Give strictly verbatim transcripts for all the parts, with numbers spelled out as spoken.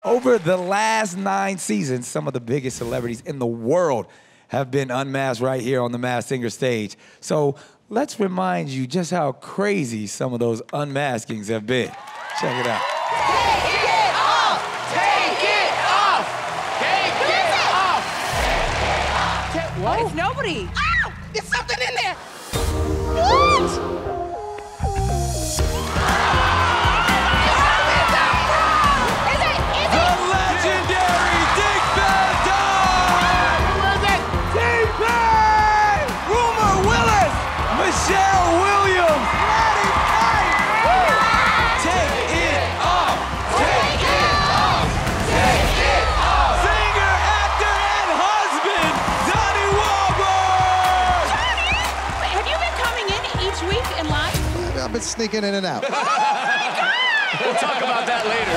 Over the last nine seasons, some of the biggest celebrities in the world have been unmasked right here on the Masked Singer stage. So let's remind you just how crazy some of those unmaskings have been. Check it out. Take it off! Take it off! Take it off! Take what? It's nobody. Ow! There's something in there! What? I've been sneaking in and out. We'll talk about that later.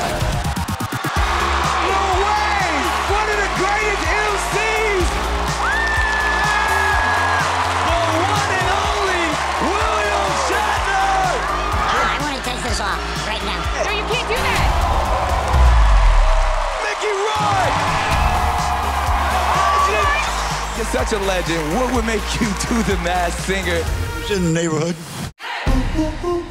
No way! One of the greatest M Cs! The one and only William Shatner! Oh, I want to take this off right now. No, you can't do that. Mickey Rourke! Legend! You're such a legend. What would make you do the Masked Singer? In the neighborhood. Ooh, ooh, ooh.